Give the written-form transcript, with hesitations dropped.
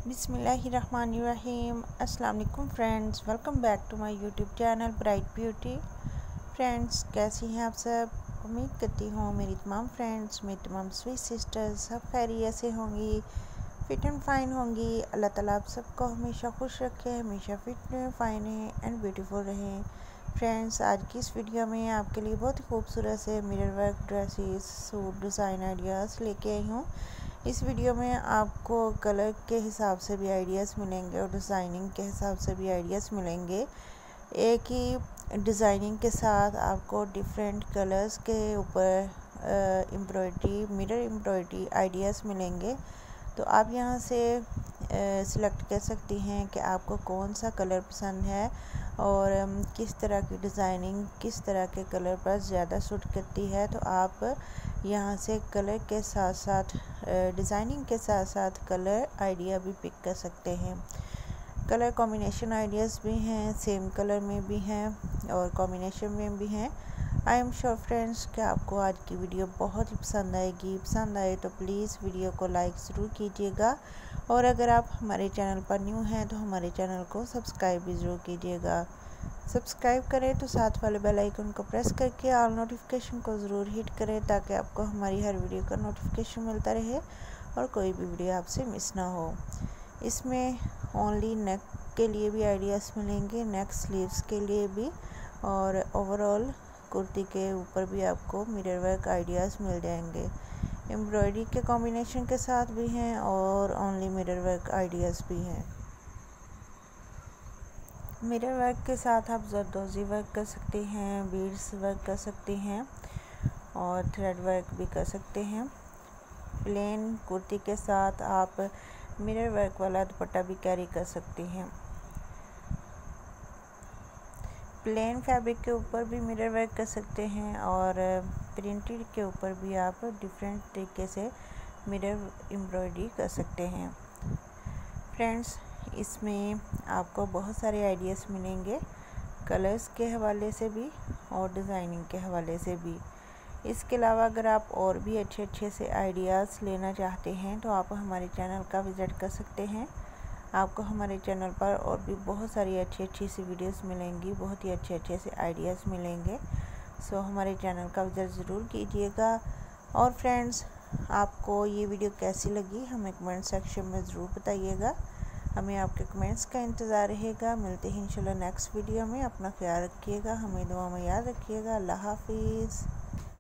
बिस्मिल्लाहिर्रहमानिर्रहीम। अस्सलाम वालेकुम friends, welcome back to my YouTube channel bright beauty. Friends, कैसी हैं आप सब? उम्मीद करती हूँ मेरी तमाम फ्रेंड्स, मेरी तमाम स्वीट सिस्टर्स सब खैरियत से होंगी, फिट एंड फाइन होंगी। अल्लाह ताला आप सबको हमेशा खुश रखे, हमेशा फिट रहें, फाइन रहें एंड ब्यूटीफुल रहें। फ्रेंड्स, आज की इस वीडियो में आपके लिए बहुत ही खूबसूरत से mirror work dresses, suit design ideas लेके आई हूँ। इस वीडियो में आपको कलर के हिसाब से भी आइडियाज़ मिलेंगे और डिज़ाइनिंग के हिसाब से भी आइडियाज़ मिलेंगे। एक ही डिज़ाइनिंग के साथ आपको डिफरेंट कलर्स के ऊपर एम्ब्रॉयडरी, मिरर एम्ब्रॉयडरी आइडियाज़ मिलेंगे। तो आप यहाँ से सिलेक्ट कर सकती हैं कि आपको कौन सा कलर पसंद है और किस तरह की डिज़ाइनिंग किस तरह के कलर पर ज़्यादा सूट करती है। तो आप यहाँ से कलर के साथ साथ डिज़ाइनिंग के साथ साथ कलर आइडिया भी पिक कर सकते हैं। कलर कॉम्बिनेशन आइडियाज़ भी हैं, सेम कलर में भी हैं और कॉम्बिनेशन में भी हैं। आई एम श्योर फ्रेंड्स कि आपको आज की वीडियो बहुत ही पसंद आएगी। पसंद आए तो प्लीज़ वीडियो को लाइक ज़रूर कीजिएगा और अगर आप हमारे चैनल पर न्यू हैं तो हमारे चैनल को सब्सक्राइब भी ज़रूर कीजिएगा। सब्सक्राइब करें तो साथ वाले बेल आइकन को प्रेस करके ऑल नोटिफिकेशन को ज़रूर हिट करें ताकि आपको हमारी हर वीडियो का नोटिफिकेशन मिलता रहे और कोई भी वीडियो आपसे मिस ना हो। इसमें ओनली नेक के लिए भी आइडियाज़ मिलेंगे, नेक स्लीव्स के लिए भी, और ओवरऑल कुर्ती के ऊपर भी आपको मिरर वर्क आइडियाज़ मिल जाएंगे। एम्ब्रॉयडरी के कॉम्बिनेशन के साथ भी हैं और ओनली मिरर वर्क आइडियाज़ भी हैं। मिरर वर्क के साथ आप जरदोज़ी वर्क कर सकते हैं, बीड्स वर्क कर सकते हैं और थ्रेड वर्क भी कर सकते हैं। प्लेन कुर्ती के साथ आप मिरर वर्क वाला दुपट्टा भी कैरी कर सकते हैं। प्लेन फैब्रिक के ऊपर भी मिरर वर्क कर सकते हैं और प्रिंटेड के ऊपर भी आप डिफरेंट तरीके से मिरर एम्ब्रॉयडरी कर सकते हैं। फ्रेंड्स, इसमें आपको बहुत सारे आइडियाज़ मिलेंगे, कलर्स के हवाले से भी और डिज़ाइनिंग के हवाले से भी। इसके अलावा अगर आप और भी अच्छे से आइडियाज़ लेना चाहते हैं तो आप हमारे चैनल का विज़िट कर सकते हैं। आपको हमारे चैनल पर और भी बहुत सारी अच्छी सी वीडियोस मिलेंगी, बहुत ही अच्छे से आइडियाज़ मिलेंगे। सो हमारे चैनल का विज़िट ज़रूर कीजिएगा। और फ्रेंड्स, आपको ये वीडियो कैसी लगी हमें कमेंट सेक्शन में ज़रूर बताइएगा। हमें आपके कमेंट्स का इंतज़ार रहेगा। मिलते हैं इंशाल्लाह नेक्स्ट वीडियो में। अपना ख्याल रखिएगा, हमें दुआ में याद रखिएगा। अल्लाह हाफिज़।